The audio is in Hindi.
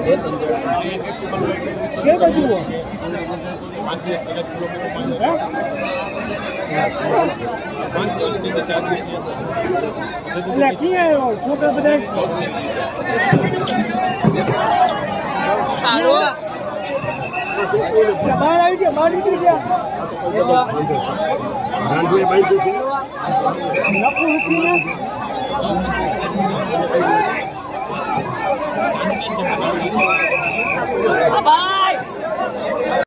क्या बचू वो लड़की है वो छोटा बड़े बाहर आई क्या बाहर निकल गया नपू रुकी है